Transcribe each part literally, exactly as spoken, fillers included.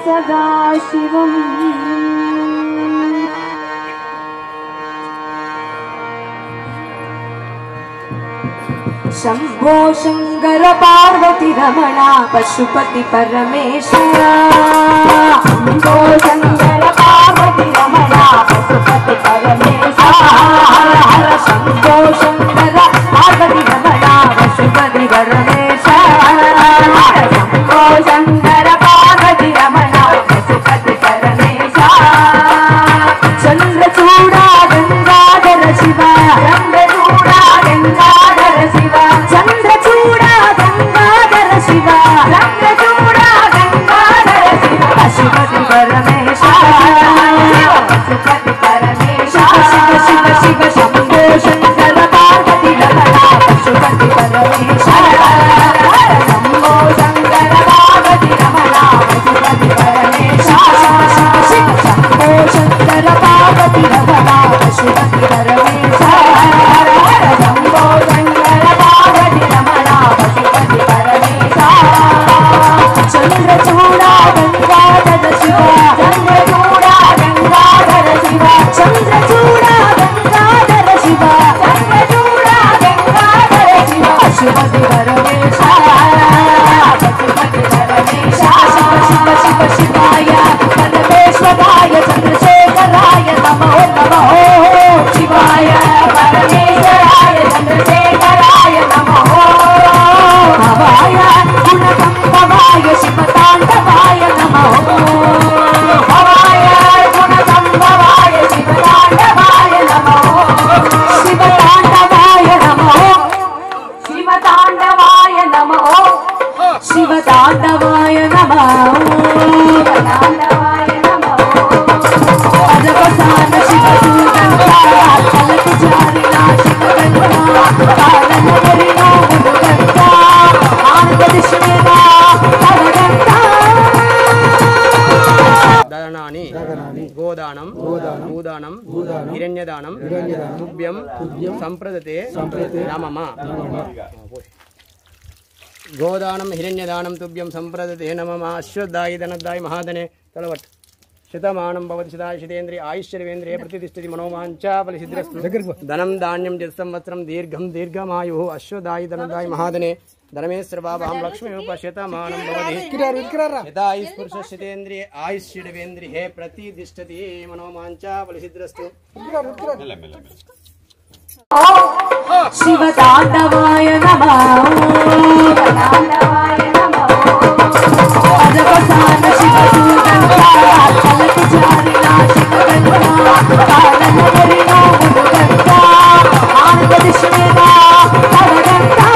सदाशिवम् शंभो शंकर पार्वती रमणा पशुपति परमेश्वर शंभो शंकर पार्वती रमणा पशुपति परमेश्वर शंभो शंकर पार्वती रमणा पशुपति परमेश्वर शंभो शंकर पार्वती रमणा पशुपति परमेश्वर चंद्रचूड़ा गंगाधर शिव चंद्रचूड़ा गंगाधर शिव चंद्रचूड़ा गंगाधर शिव चंद्रचूड़ा गंगाधर शिव पशुपति परमेश्वर पशुपति परमेश्वर शिव शिव शिव शंभो शंकर पार्वती रमणा पशुपति परमेश्वर शंभो शंकर पार्वती रमणा पशुपति परमेश्वर शिव शंभो शंकर पार्वती रमणा पशुपति परमेश्वर शंभो शंकर पार्वती रमणा पशुपति परमेश्वर चंद्रचूड़ा गंगाधर शिव चंद्रचूड़ा गंगाधर शिव चंद्रचूड़ा गंगाधर शिव चंद्रचूड़ा गंगाधर शिव पशुपति परमेश्वर पशुपति परमेश्वर शिव शिव शिवाय परमेश्वराय चंद्रशेखराय नमो नमो शिवाय परमेश्वराय चंद्रशेखराय नमो भवाय गुणसंभवाय शिवतांडवाय नमो भवाय गुणसंभवाय शिवतांडवाय नमो शिवतांडवाय नमो शिवतांडवाय नमो शिवतांडवाय नमो तांडवाय नमो अजबसान शिवसूदंता कलक जारिना शिवगंगा कालन हरिनो गुणगंगा आनंद दिशमेना तवगंगा दानानि गोदानं भूदानं हिरण्यदानं तुभ्यं संप्रदते नमः गोदानं हिरण्यदानं तुभ्यं संप्रदते नमः अश्वदाय धनदाय महाधने तलवट शतमानं भवति शताय शतेन्द्रिय आयुष्यवेन्द्रिय प्रतिष्ठति मनोवांचा फलसिद्धिरस्तु धनं धान्यं जत्संवत्सरं दीर्घं दीर्घमायुः अश्वदाय धनदाय महाधने धर्मेश्वरभावां लक्ष्मीरूप शतमानं भवति यदायुष्पुरुषशतेन्द्रिय आयुष्यवेन्द्रिय प्रतिष्ठति मनोवांचा फलसिद्धिरस्तु शिवतांडवाय नमः तांडवाय नमः अजबसान शिवसूदंता कलक जारिना शिवगंगा कालन हरिनो गुणगंगा आनंद दिशमेना तवगंगा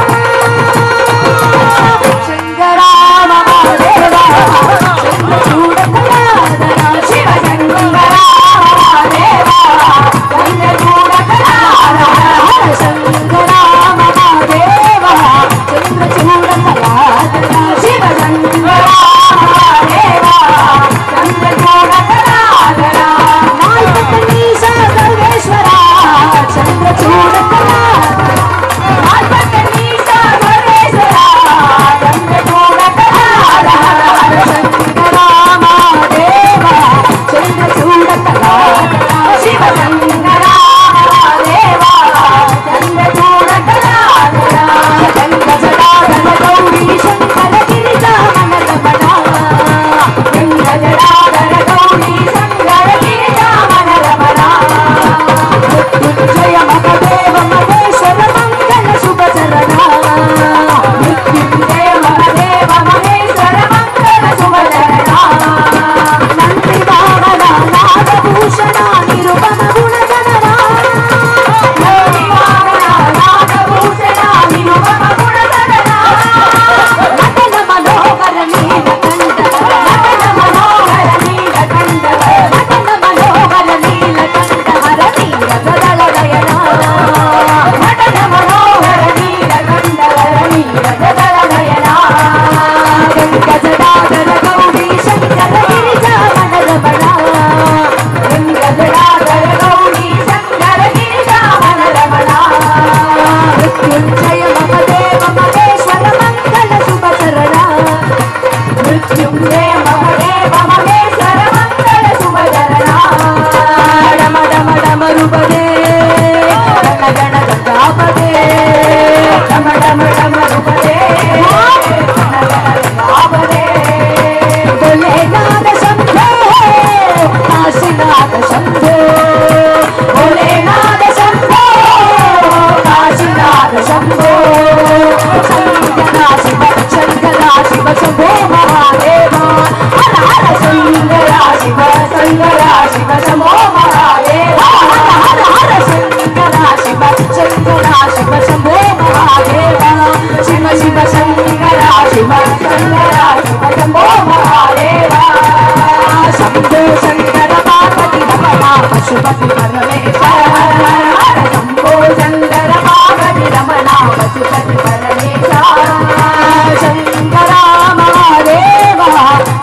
शंकरा महादेवा चंद्रचूड़कलाधरा शिव शंकरा महादेवा चंद्रचूड़कलाधरा शंकरा महादेवा चंद्रचूड़कलाधरा शिव शंकरा महादेवा चंद्रचूड़कलाधरा नाल्पकनीशा सर्वेश्वरा चंद्रचूड़कलाधरा नाल्पकनीशा सर्वेश्वरा चंद्रचूड़कलाधरा शंकरा महादेवा चंद्रचूड़कलाधरा शिव शंकरा महादेवा चंद्रचूड़कलाधरा गंगजटाधर गौरी शंकर गिरिजामन रमणा गंगजटाधर गौरी शंकर गिरिजामन रमणा मृत्युंजय महदेव महेश्वर मंगल शुभ चरणा मृत्युंजय महदेव महेश्वर मंगल शुभ चरणा नंदी वामन नागभूषण निरुपम गुणगणना नंदी वामन नागभूषण निरुपम गुणगणना नटन मनोहर नीलकंठ नटन मनोहर नीलकंठ नटन मनोहर नीलकंठ हर नीरजदल दयना नटन मनोहर नीलकंठ हर नीरजदल दयना गंगजटाधर गौरी शंकर गिरिजामन रमणा गंगजटाधर गौरी शंकर गिरिजामन रमणा मृत्युंजय महदेव महेश्वर मंगल शुभ चरणा मृत्युंजय महदेव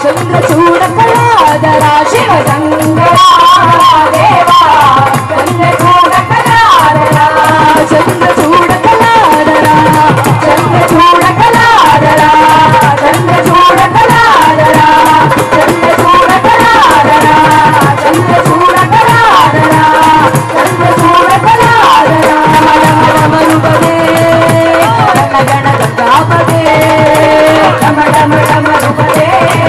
చంద్రచూడ కళాధరా శివ శంకరా దేవా చంద్రచూడ కళాధరా చంద్రచూడ కళాధరా చంద్రచూడ కళాధరా చంద్రచూడ కళాధరా చంద్రచూడ కళాధరా చంద్రచూడ కళాధరా చంద్రచూడ కళాధరా రమరుపదే గణ గంగాపదే రమ రమ రమరుపదే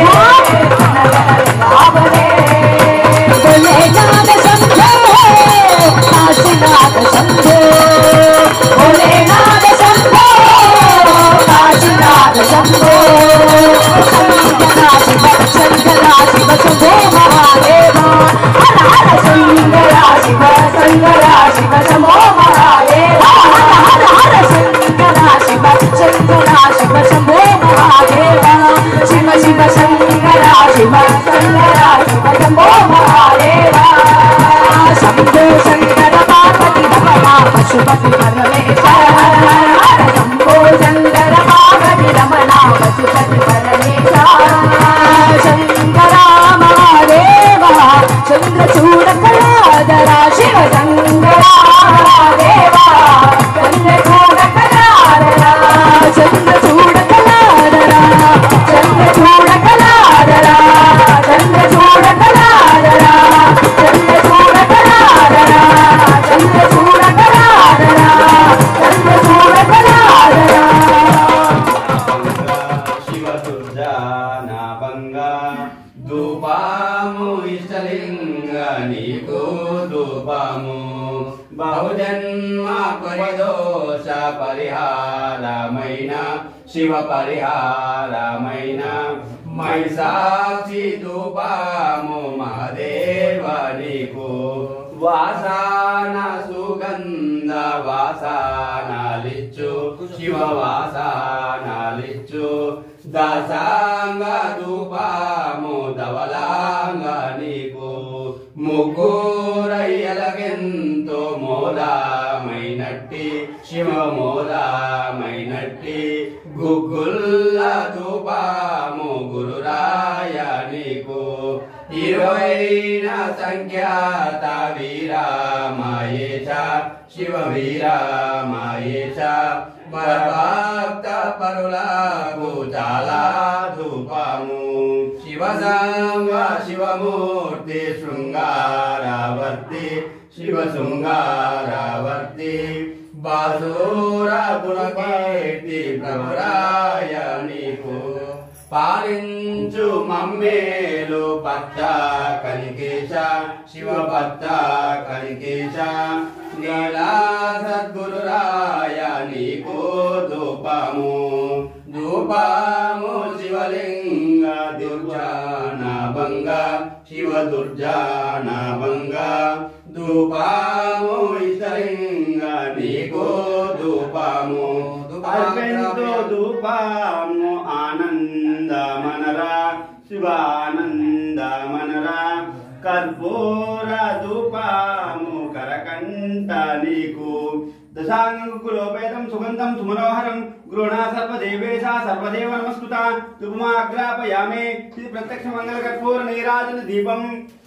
భోలేనాథ శంభో కాశీనాథ శంభో భోలేనాథ శంభో కాశీనాథ శంభో శంకరా శివ శంకరా శివ శంభో మహాదేవా హర హర శంకరా శివ శంకరా శివ శంభో మహాదేవా హర హర శంకరా శివ శంకరా శివ శంభో మహాదేవా శివ శివ శంకరా శివ శంకరా శివ శంభో మహాదేవా శంభో శంకర పార్వతి రమణ పశుపతి పరమేశ హర హర హర శంభో శంకర పార్వతి రమణ పశుపతి పరమేశ శంకరా మహాదేవా చంద్రచూడ కళాధరా శివ శంకరా దేవా చంద్రచూడ కళాధరా చంద్రచూడ కళాధరా చంద్రచూడ కళాధరా చంద్రచూడ కళాధరా చంద్రచూడ కళాధరా చంద్రచూడ కళాధరా చంద్రచూడ కళాధరా శివ దుర్జా నాభంగా ధూపాము ఇష్టలింగ నీకు ధూపము బహుజన్మ పరిదోష పరిహారమైన శివ పరిహారమైన మై సాక్షి ధూపము మహదేవ నీకు వాసన సుగంధ వాసనాలిచ్చు శివ వాసనాలిచ్చు దశాంగ ధూపము ధవలాంగ నీకు ముగ్గురయ్యలకెంతో మోదమైనట్టి శివ మోదమైనట్టి గుగ్గుల్ల ధూపము గురురాయ నీకు ఇరవైన సంఖ్యాత వీరామాయేశ శివ వీరామాయేశ భక్త పరులకు చాలా ధూపము శివ సంగ శివమూర్తి శృంగారావర్తి శివ శృంగారావర్తి బాసుర గుణకీర్తి ప్రభురాయ నీకు పాలించు మమ్మేలు భక్త కలికేశ శివ భక్త కలికేశ నీలా సద్గురురాయ నీకు ధూపము ధూపము శివలింగ దుర్జానాభంగ శివ దుర్జానాభంగ ధూపము ఇష్టలింగ నీకు ధూపము అర్పెంతో ధూపము ఆనంద మనరా శివానంద మనరా కర్పూర ధూపము కరకంఠ నీకు దశాంగులోపేతం సుగంధం సుమనోహరం గృహణా సర్వదేవేశ సర్వదేవ నమస్కృత ధూపమాగ్రాపయామే ఇది ప్రత్యక్ష మంగళ కర్పూర నీరాజన దీపం